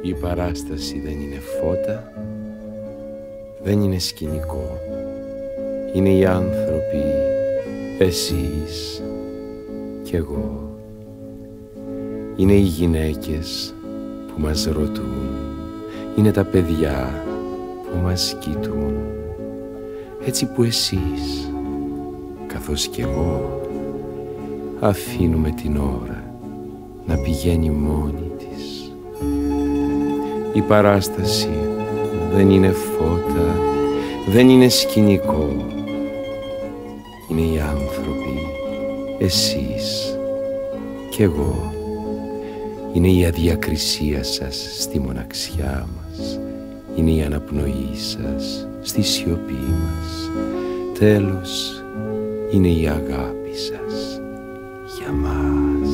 Η παράσταση δεν είναι φώτα, δεν είναι σκηνικό. Είναι οι άνθρωποι, εσείς κι εγώ. Είναι οι γυναίκες που μας ρωτούν, είναι τα παιδιά που μας κοιτούν, έτσι που εσείς, καθώς κι εγώ, αφήνουμε την ώρα να πηγαίνει μόνη της. Η παράσταση δεν είναι φώτα, δεν είναι σκηνικό. Είναι οι άνθρωποι, εσείς κι εγώ. Είναι η αδιακρισία σας στη μοναξιά μας. Είναι η αναπνοή σας στη σιωπή μας. Τέλος, είναι η αγάπη σας για μας.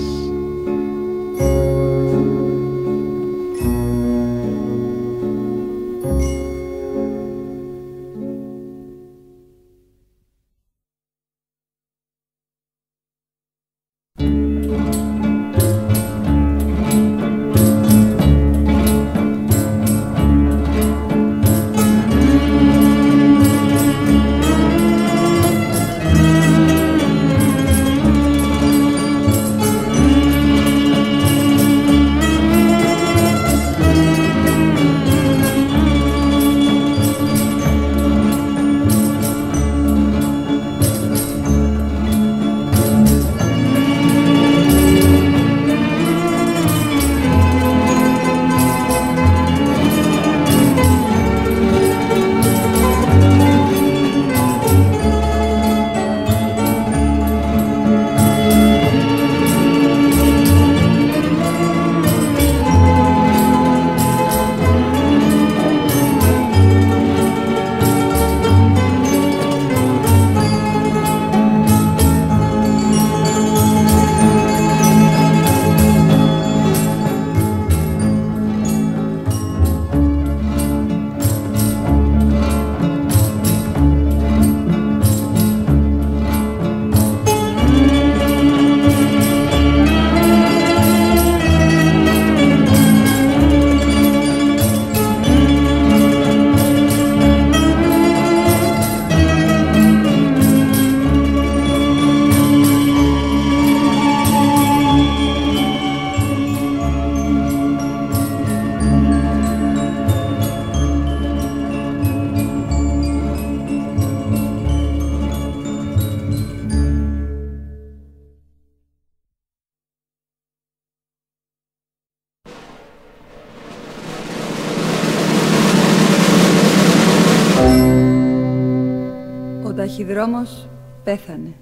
Ο ταχυδρόμος πέθανε.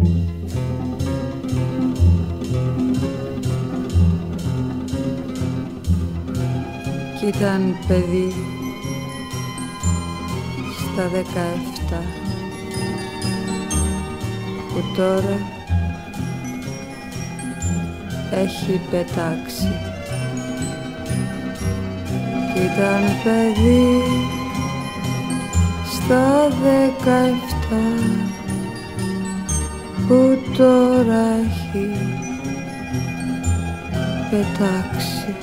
Κι ήταν παιδί στα 17 που τώρα έχει πετάξει. Κι ήταν παιδί στα 17 που τώρα έχει πετάξει.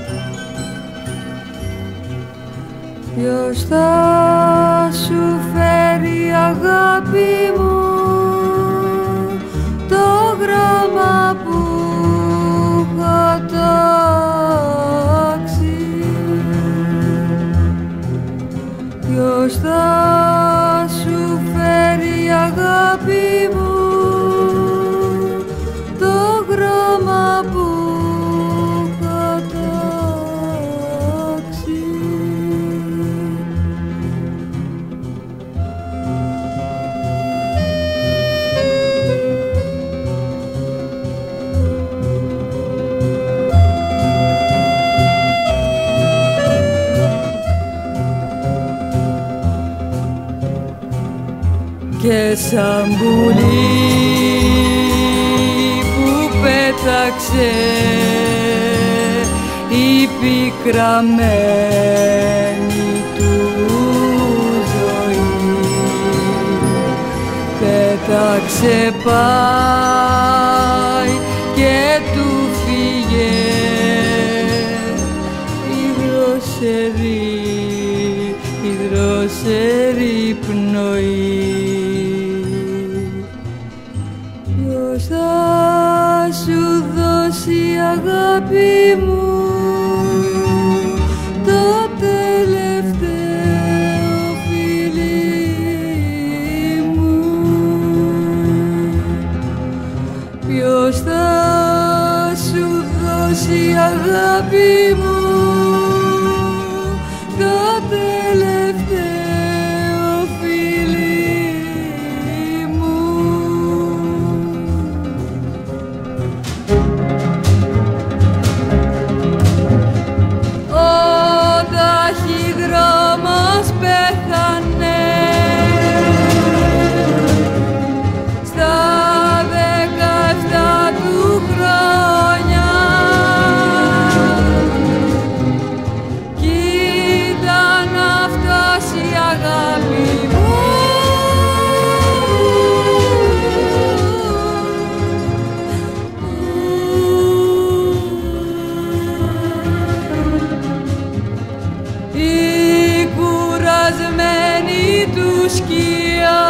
Ποιος θα σου φέρει, αγάπη μου, το γράμμα που έχω τάξει? Ποιος θα σου φέρει, αγάπη μου, το γράμμα που έχω τάξει? Και σαν πουλί που πέταξε η πικραμένη του ζωή, πέταξε πάει και του φύγε η ξέρει πνοή. Ποιος θα σου δώσει αγάπη μου το τελευταίο φιλί μου? Ποιος θα σου δώσει αγάπη μου το τελευταίο φιλί μου? Ο ταχυδρόμος πέθανε στα 17 του χρόνια κι ήταν αυτός η αγάπη μου. Η κουρασμένη του σκιά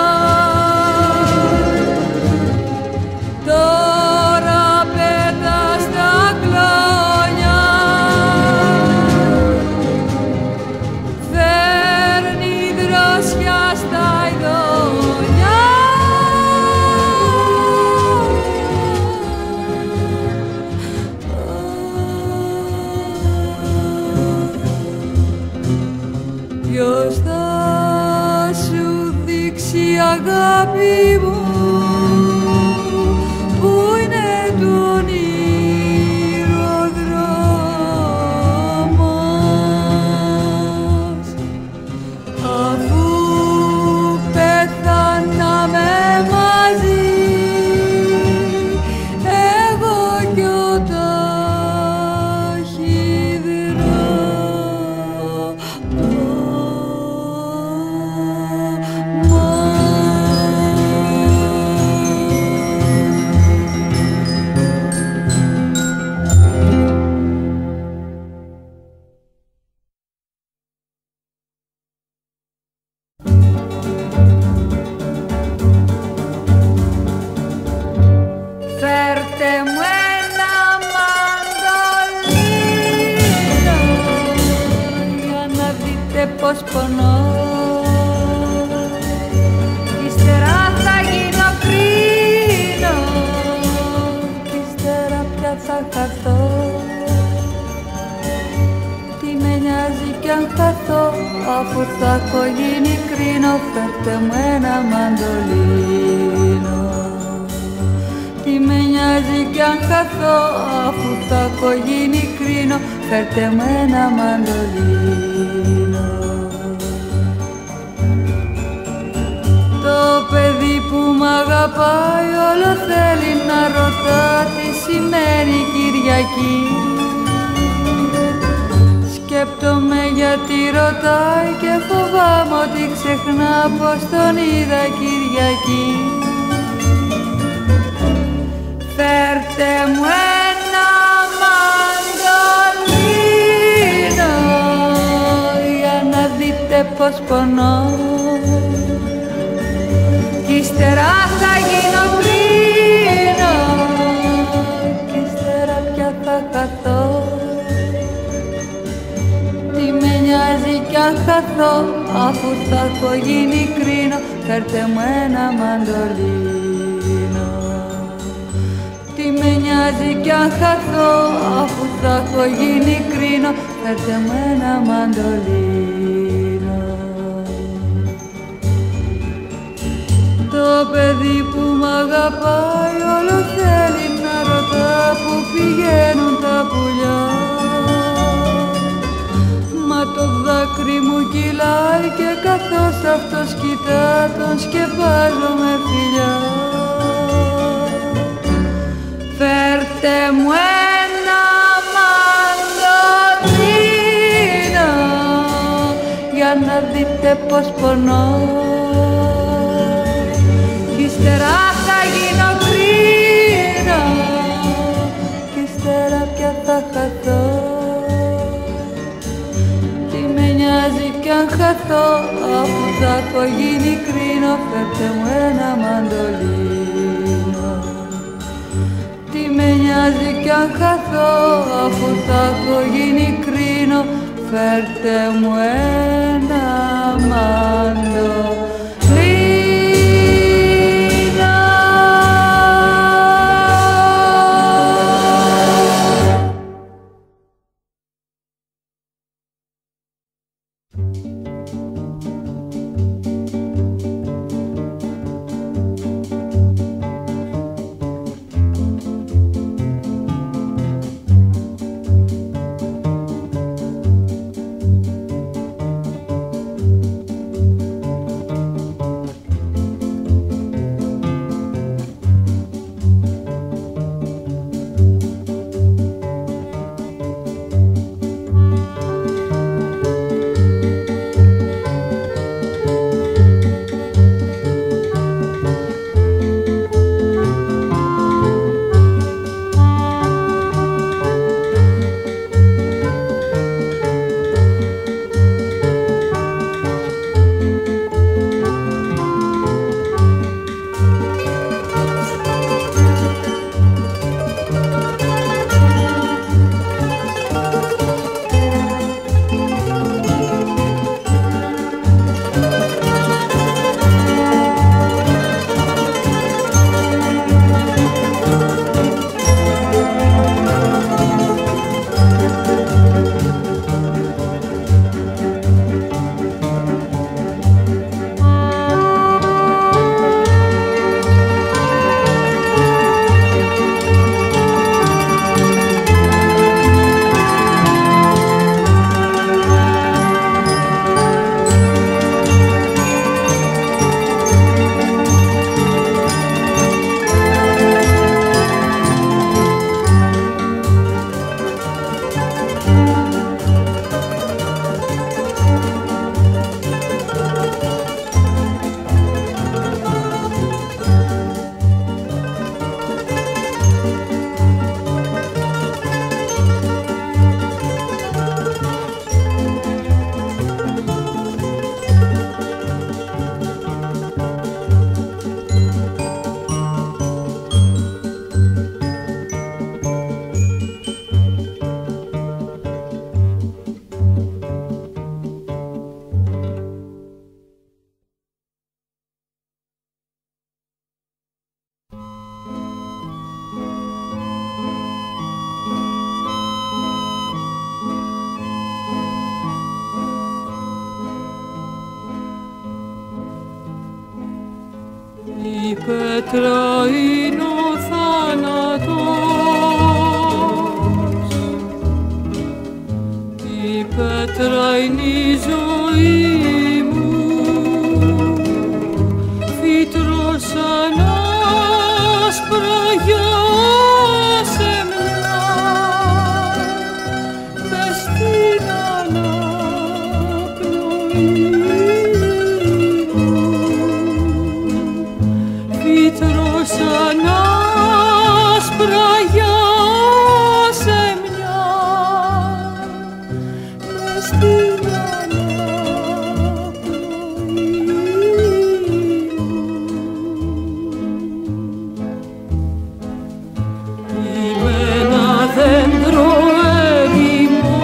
τώρα πέτα στα κλόνια, φέρνει δροσιά στα ειδόνια. Ποιος θα σου δείξει αγάπη μου που είναι του όνειρου ο δρόμος, αφού πέθαναμε μαζί εγώ κι ο Φέρτε μου ένα μαντολίνο για να δείτε πως πονώ. Ύστερα θα γίνω κρίνο κι ύστερα πια θα χαθώ. Τι με νοιάζει κι αν χαθώ αφού θα έχω γίνει κρίνο. Φέρτε μου ένα μαντολίνο. Τι με νοιάζει κι αν χαθώ αφού θα έχω γίνει κρίνο. Φέρτε μου ένα μαντολίνο. Το παιδί που μ' αγαπάει όλο θέλει να ρωτά τι σημαίνει Κυριακή. Σκέπτομαι γιατί ρωτάει και φοβάμαι ότι ξεχνά πως τον είδα Κυριακή. Φέρτε μου ένα μαντολίνο για να δείτε πως πονώ κι ύστερα θα γίνω κρίνο κι ύστερα πια θα χαθώ. Τι με νοιάζει κι αν χαθώ αφού θα έχω γίνει κρίνο. Φέρτε μου ένα μαντολίνο. Τι με νοιάζει κι αν χαθώ αφού θα έχω γίνει κρίνο. Φέρτε μου ένα μαντολίνο. Το παιδί που μ' αγαπάει όλο θέλει να ρωτά που πηγαίνουν τα πουλιά. Μα το δάκρυ μου κυλάει και καθώς αυτός κοιτά τον σκεπάζω με φιλιά. Φέρτε μου ένα μαντολίνο για να δείτε πως πονώ κι ύστερα θα γίνω κρίνο κι ύστερα πια θα χαθώ. Τι με νοιάζει κι αν χαθώ θα έχω γίνει κρίνο, φέρτε μου ένα μαντολίνο. Τι με νοιάζει κι αν χαθώ, αφού θα έχω γίνει κρίνο, φέρτε μου ένα μαντολίνο. Η πέτρα είναι ο θάνατος, η πέτρα είναι η ζωή μου, φύτρωσαν άσπρα για σεμνά, μες στην αναπνοή. Σαν άσπρα για σεμνιά, μες στην αναπνοή μου. Είμαι ένα δέντρο έντιμο,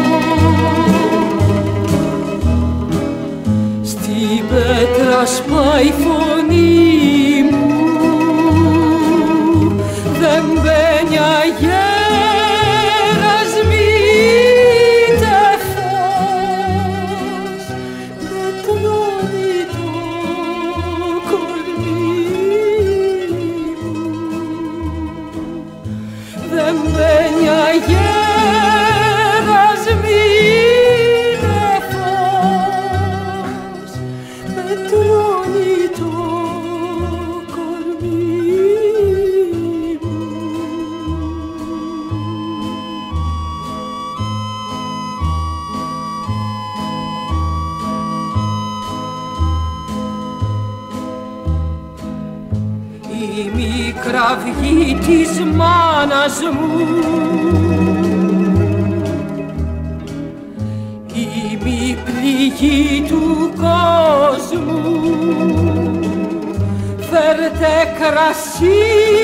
στην πέτρα σπάει η φωνή. Δεν μπαίνει αγέρασμη είτε φως, δεν τρώνει το κορμί μου. Δεν μπαίνει αγέρασμη είτε φως, δεν τρώνει το κορμί. Η μικραυγή της μάνας μου, η μη πληγή του κόσμου, κρασί.